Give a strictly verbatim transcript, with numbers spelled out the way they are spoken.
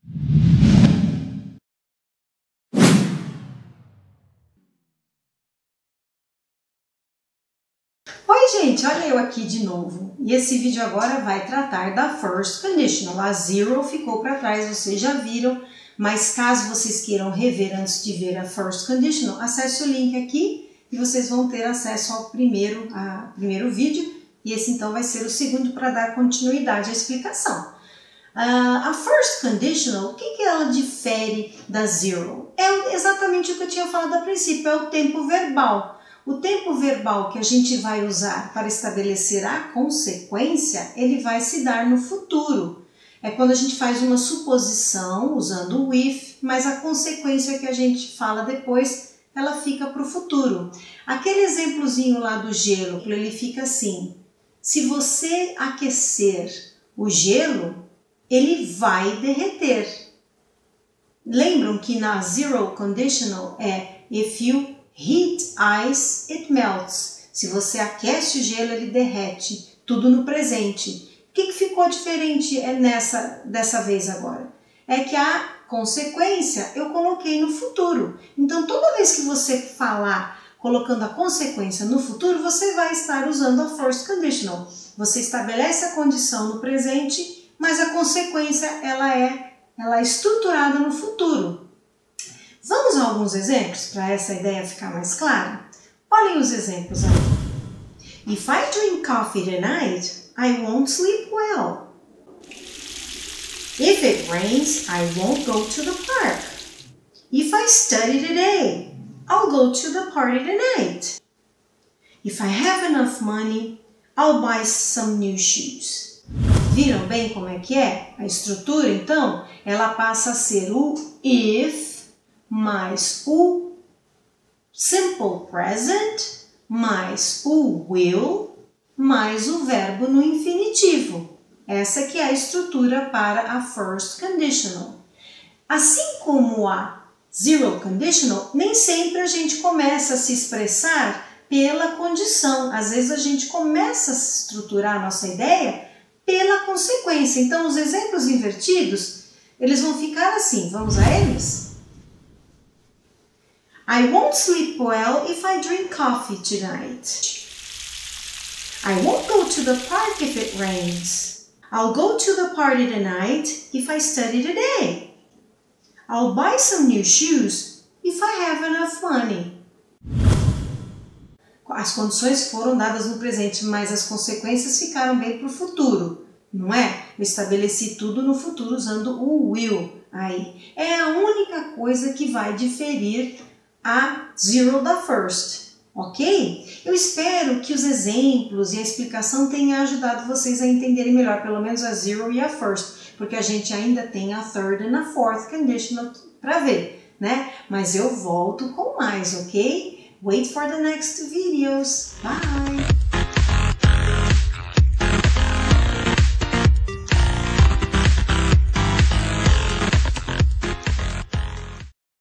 Oi gente, olha eu aqui de novo. E esse vídeo agora vai tratar da First Conditional. A zero ficou para trás, vocês já viram. Mas caso vocês queiram rever antes de ver a First Conditional, acesse o link aqui e vocês vão ter acesso ao primeiro, a, primeiro vídeo. E esse então vai ser o segundo para dar continuidade à explicação. Uh, a First Conditional, o que, que ela difere da Zero? É exatamente o que eu tinha falado a princípio, é o tempo verbal. O tempo verbal que a gente vai usar para estabelecer a consequência, ele vai se dar no futuro. É quando a gente faz uma suposição usando o if, mas a consequência que a gente fala depois, ela fica para o futuro. Aquele exemplozinho lá do gelo, ele fica assim: se você aquecer o gelo, ele vai derreter. Lembram que na Zero Conditional é if you heat ice, it melts. Se você aquece o gelo, ele derrete. Tudo no presente. O que, que ficou diferente nessa, dessa vez agora? É que a consequência eu coloquei no futuro. Então, toda vez que você falar colocando a consequência no futuro, você vai estar usando a First Conditional. Você estabelece a condição no presente, mas a consequência ela é, ela é estruturada no futuro. Vamos a alguns exemplos para essa ideia ficar mais clara? Olhem os exemplos aí. If I drink coffee tonight, I won't sleep well. If it rains, I won't go to the park. If I study today, I'll go to the party tonight. If I have enough money, I'll buy some new shoes. Viram bem como é que é? A estrutura, então, ela passa a ser o if mais o simple present mais o will mais o verbo no infinitivo. Essa que é a estrutura para a First Conditional. Assim como a Zero Conditional, nem sempre a gente começa a se expressar pela condição. Às vezes a gente começa a estruturar a nossa ideia pela consequência. Então, os exemplos invertidos, eles vão ficar assim. Vamos a eles? I won't sleep well if I drink coffee tonight. I won't go to the park if it rains. I'll go to the party tonight if I study today. I'll buy some new shoes if I have enough money. As condições foram dadas no presente, mas as consequências ficaram bem para o futuro, não é? Eu estabeleci tudo no futuro usando o will aí. É a única coisa que vai diferir a Zero da First, ok? Eu espero que os exemplos e a explicação tenham ajudado vocês a entenderem melhor, pelo menos a Zero e a First, porque a gente ainda tem a Third e a Fourth Conditional para ver, né? Mas eu volto com mais, ok? Wait for the next videos. Bye!